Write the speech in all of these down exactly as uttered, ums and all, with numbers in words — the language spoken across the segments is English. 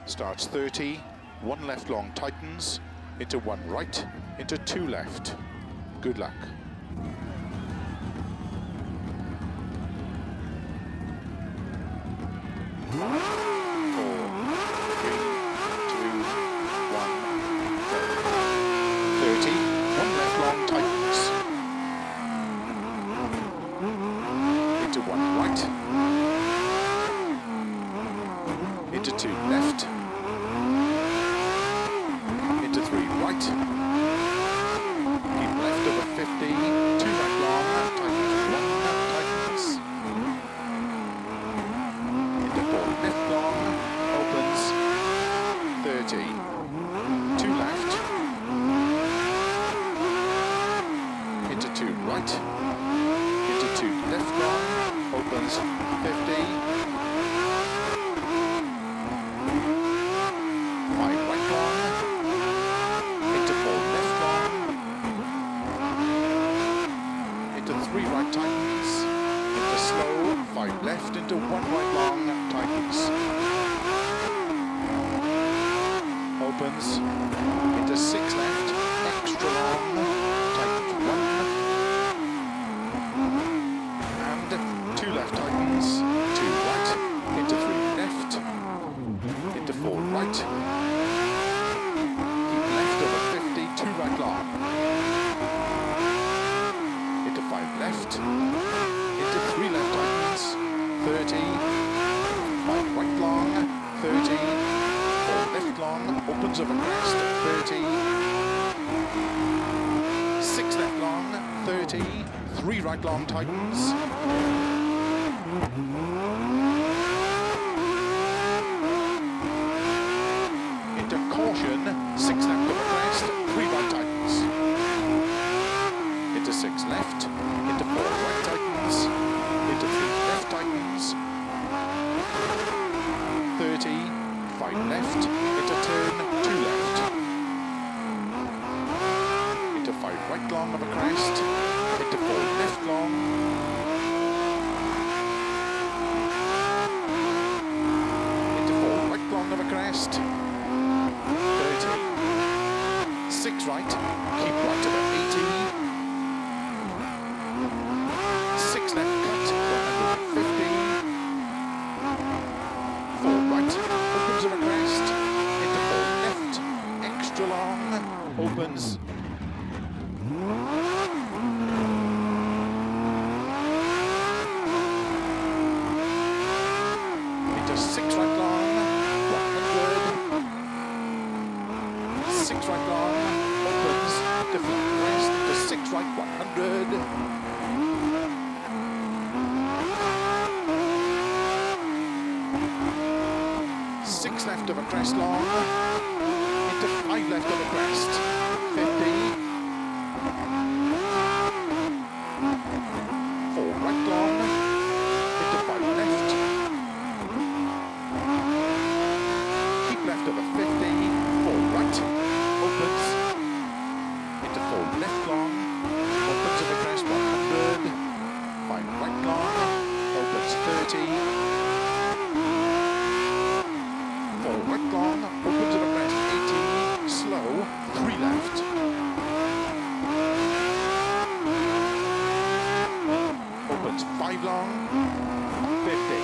Starts thirty, one left long tightens, into one right, into two left. Good luck. Four, three, two, one, go. thirty, one left long tightens, into one right, into two left, into three right, keep left over fifty, two right long, tightens, one tightens, into four left long, opens, thirty, two left, into two right, into two left long, opens, fifty, five right long, into four left long, into three right tightens, into slow, five left, into one right long, tightens, opens, into six left, extra long, tightens one, and two left tightens, two right, into three left, into four right, keep left over fifty, two right long, into five left, into three left tightens, thirty, five right long, thirty, four left long, opens over crest, thirty, six left long, thirty, three right long tightens, into caution, six left over crest, three right tightens, into six left, into four right tightens, into three left tightens, thirty, five left, into turn, two left, into five right long of a crest, into four left long, into four right long of a crest, thirty, six right, keep right about eighty, six left cut, one hundred fifty, four right, opens of a crest, into four left, extra long, opens, into six right long, one hundred, six right long, opens, to flat crest, to six right, one hundred, six left of a crest long, into five left of a crest, fifty, four right long, into five left, keep left of a fifty, four right, opens, into four left long, opens of a crest, one hundred, five right long, opens thirty, four right long, opens of a crest, eighty, slow, three left, opens five long, fifty,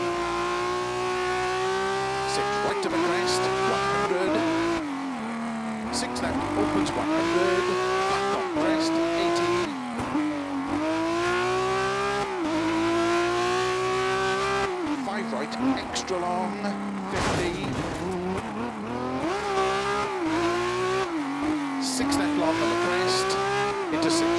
six right of a crest, one hundred, six left, opens one hundred, flat top crest, eighty, five right, extra long, fifty, six left long on the crest, into six